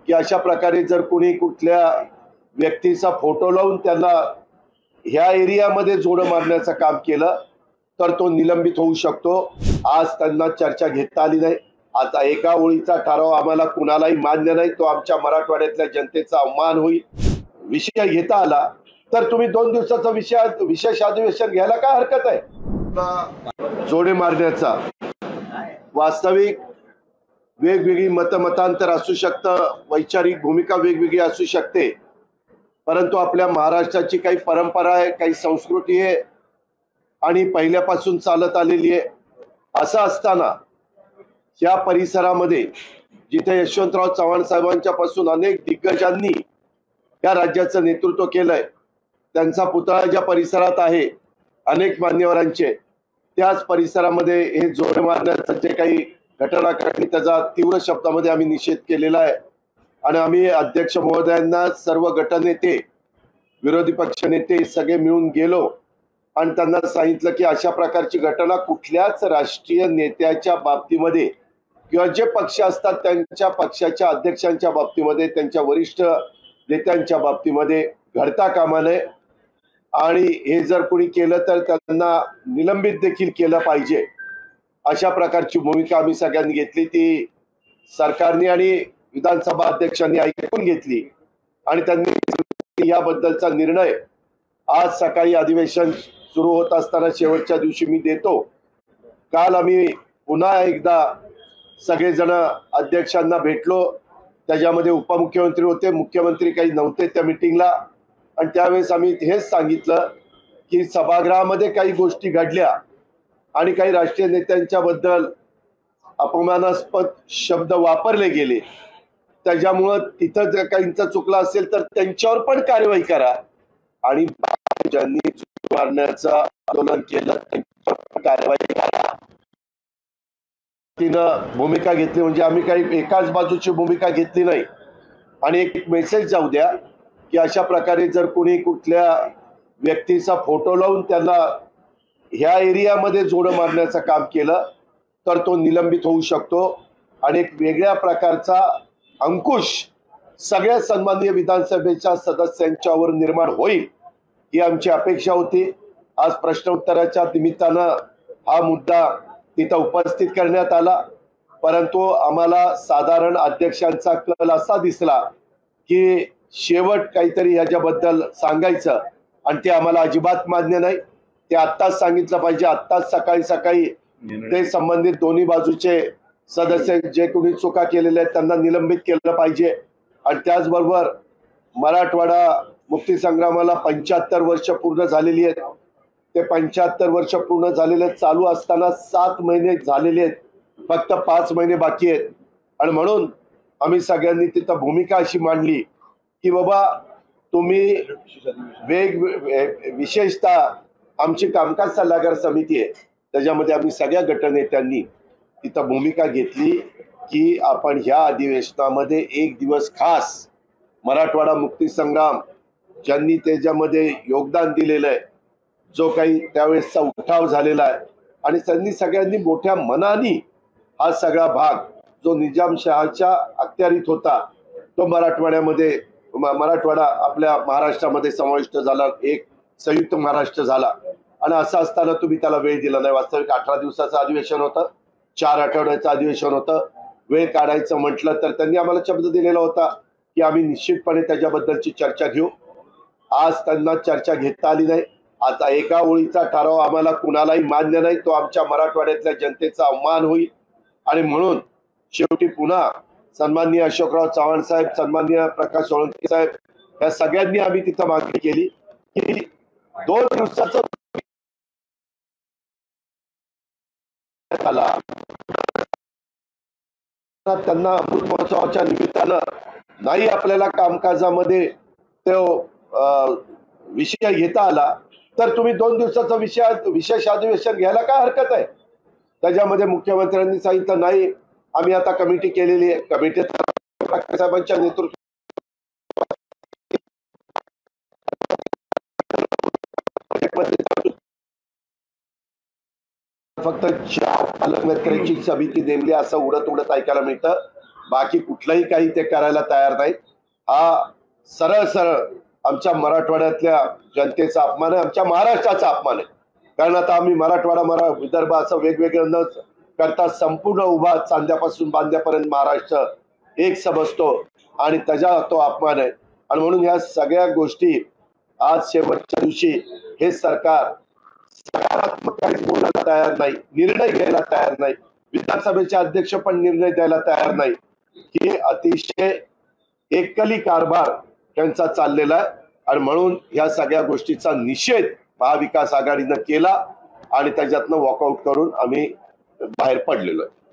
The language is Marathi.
की अशा प्रकारे जर कोणी कुठल्या व्यक्तीचा फोटो लावून त्यांना ह्या एरियामध्ये जोडं मारण्याचं काम केलं तर तो निलंबित होऊ शकतो। आज त्यांना चर्चा घेता आली नाही। आता एका ओळीचा ठराव आम्हाला कुणालाही मान्य नाही, तो आमच्या मराठवाड्यातल्या जनतेचा अवमान होईल। विषय घेता आला तर तुम्ही 2 दिवसाचा विशेष अधिवेशन घ्यायला काय हरकत आहे? जोडे मारण्याचा वास्तविक वेगवेगळी मतांतर असू शकतं, वैचारिक भूमिका वेगवेगळी असू शकते, परंतु आपल्या महाराष्ट्राची काही परंपरा आहे, काही संस्कृती आहे आणि पहिल्यापासून चालत आलेली आहे। असं असताना या परिसरामध्ये जिथे यशवंतराव चव्हाण साहेबांच्या पासून अनेक दिग्गजांनी या राज्याचं नेतृत्व केलंय, त्यांचा पुतळा ज्या परिसरात आहे अनेक मान्यवरांचे, त्याच परिसरामध्ये हे जोडे मारण्याचं जे काही घटना घडली त्याचा तीव्र शब्दामध्ये आम्ही निषेध केलेला आहे। आणि आम्ही अध्यक्ष महोदयांना सर्व गटनेते, विरोधी पक्ष नेते सगळे मिळून गेलो आणि त्यांना सांगितलं की अशा प्रकारची घटना कुठल्याच राष्ट्रीय नेत्याच्या बाबतीमध्ये किंवा जे पक्ष असतात त्यांच्या पक्षाच्या अध्यक्षांच्या बाबतीमध्ये, त्यांच्या वरिष्ठ नेत्यांच्या बाबतीमध्ये घडता कामा नये आणि हे जर कोणी केलं तर त्यांना निलंबित देखील केलं पाहिजे। अशा प्रकारची भूमिका आम्ही सगळ्यांनी घेतली, ती सरकारने आणि विधानसभा अध्यक्षांनी ऐकून घेतली आणि त्यांनी याबद्दलचा निर्णय आज सकाळी अधिवेशन सुरू होत असताना शेवटच्या दिवशी मी देतो। काल आम्ही पुन्हा एकदा सगळेजण अध्यक्षांना भेटलो, त्याच्यामध्ये उपमुख्यमंत्री होते, मुख्यमंत्री काही नव्हते त्या मीटिंगला, आणि त्यावेळेस आम्ही हेच सांगितलं की सभागृहामध्ये काही गोष्टी घडल्या आणि काही राष्ट्रीय नेत्यांच्या बद्दल अपमानास्पद शब्द वापरले गेले, त्याच्यामुळं तिथं जर काहींचं चुकलं असेल तर त्यांच्यावर पण कारवाई करा आणि ज्यांनी मारण्याचं आंदोलन केलं त्यांच्यावर कारवाई करा। तिनं भूमिका घेतली म्हणजे आम्ही काही एकाच बाजूची भूमिका घेतली नाही। आणि एक मेसेज जाऊ द्या की अशा प्रकारे जर कोणी कुठल्या व्यक्तीचा फोटो लावून त्यांना ह्या एरियामध्ये जोडं मारण्याचं काम केलं तर तो निलंबित होऊ शकतो आणि एक वेगळ्या प्रकारचा अंकुश सगळ्या सन्माननीय विधानसभेच्या सदस्यांच्यावर निर्माण होईल ही आमची अपेक्षा होती। आज प्रश्न उत्तराच्या निमित्तानं हा मुद्दा तिथं उपस्थित करण्यात आला, परंतु आम्हाला साधारण अध्यक्षांचा कल असा दिसला की शेवट काहीतरी ह्याच्याबद्दल सांगायचं आणि ते आम्हाला अजिबात मान्य नाही। ते आत्ताच सांगितलं पाहिजे, आत्ताच सकाळी ते संबंधित दोन्ही बाजूचे सदस्य जे कोणी चुका केलेल्या आहेत त्यांना निलंबित केलं पाहिजे। आणि त्याचबरोबर मराठवाडा मुक्तीसंग्रामाला 75 वर्ष पूर्ण झालेली आहेत, ते 75 वर्ष पूर्ण झालेले चालू असताना 7 महिने झालेले आहेत, फक्त 5 महिने बाकी आहेत। आणि म्हणून आम्ही सगळ्यांनी तिथं भूमिका अशी मांडली की बाबा तुम्ही विशेषतः आमची कामकाज सल्लागार समिती आहे त्याच्यामध्ये आम्ही सगळ्या गटनेत्यांनी तिथं भूमिका घेतली की आपण ह्या अधिवेशनामध्ये एक दिवस खास मराठवाडा मुक्तीसंग्राम ज्यांनी त्याच्यामध्ये योगदान दिलेलं आहे, जो काही त्यावेळेसचा उठाव झालेला आहे आणि त्यांनी सगळ्यांनी मोठ्या मनाने हा सगळा भाग जो निजामशहाच्या अखत्यारीत होता तो मराठवाडा आपल्या महाराष्ट्रामध्ये समाविष्ट झाला, एक संयुक्त महाराष्ट्र झाला। आणि असं असताना तुम्ही त्याला वेळ दिला नाही। वास्तविक 18 दिवसाचं अधिवेशन होतं, 4 आठवड्याचं अधिवेशन होतं। वेळ काढायचं म्हटलं तर त्यांनी आम्हाला शब्द दिलेला होता की आम्ही निश्चितपणे त्याच्याबद्दलची चर्चा घेऊ। आज त्यांना चर्चा घेता आली नाही। आता एका ओळीचा ठराव आम्हाला कुणालाही मान्य नाही, तो आमच्या मराठवाड्यातल्या जनतेचा अवमान होईल। आणि म्हणून शेवटी पुन्हा सन्माननीय अशोकराव चव्हाण साहेब, सन्माननीय प्रकाश सोळंके साहेब या सगळ्यांनी आम्ही तिथं मागणी केली की 2 दिवसाचं त्यांना अमृत महोत्सवाच्या निमित्तानं नाही आपल्याला कामकाजामध्ये तो विषय घेता आला तर तुम्ही 2 दिवसाचा विशेष अधिवेशन घ्यायला काय हरकत आहे? त्याच्यामध्ये मुख्यमंत्र्यांनी सांगितलं नाही आम्ही आता कमिटी केलेली आहे, कमिटीत साहेबांच्या नेतृत्वात फक्त 4 पालकमंत्र्यांची समिती नेमली असं उडत ऐकायला मिळतं। बाकी कुठलंही काही ते करायला तयार नाहीत. हा सरळ सरळ आमच्या मराठवाड्यातल्या जनतेचा अपमान आहे, आमच्या महाराष्ट्राचा अपमान आहे. कारण आता आम्ही मराठवाडा विदर्भ असं वेगवेगळं न करता संपूर्ण उभा चांद्यापासून बांद्यापर्यंत महाराष्ट्र एक समजतो आणि त्याचा तो अपमान आहे. आणि म्हणून ह्या सगळ्या गोष्टी आज शेवटच्या दिवशी हे सरकार सकारात्मक काही बोलायला तयार नाही, निर्णय घ्यायला तयार नाही, विधानसभेचे अध्यक्ष पण निर्णय द्यायला तयार नाही. ही अतिशय एकली कारभार त्यांचा चाललेला आहे. आणि म्हणून ह्या सगळ्या गोष्टीचा निषेध महाविकास आघाडीनं केला आणि त्याच्यातनं वॉकआउट करून आम्ही बाहेर पडलेलो आहे.